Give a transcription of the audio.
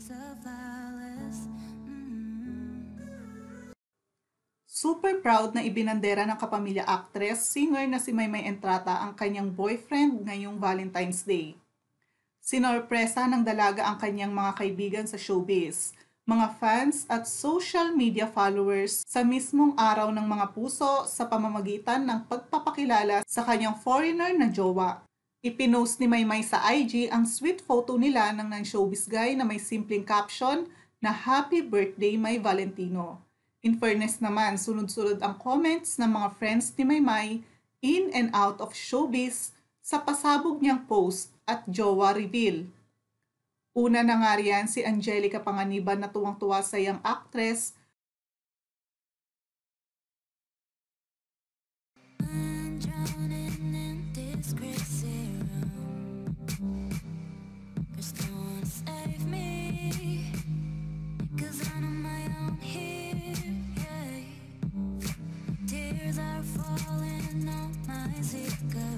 Super proud na ibinandera ng kapamilya actress, singer na si Maymay Entrata ang kanyang boyfriend ngayong Valentine's Day. Sinorpresa ng dalaga ang kanyang mga kaibigan sa showbiz, mga fans at social media followers sa mismong araw ng mga puso sa pamamagitan ng pagpapakilala sa kanyang foreigner na jowa. Ipinost ni Maymay sa IG ang sweet photo nila ng showbiz guy na may simpleng caption na Happy Birthday May Valentino. In fairness naman, sunod-sunod ang comments ng mga friends ni Maymay in and out of showbiz sa pasabog niyang post at jowa reveal. Una na nga riyan si Angelica Panganiban na tuwang-tuwa sa young actress. Are falling on my zip.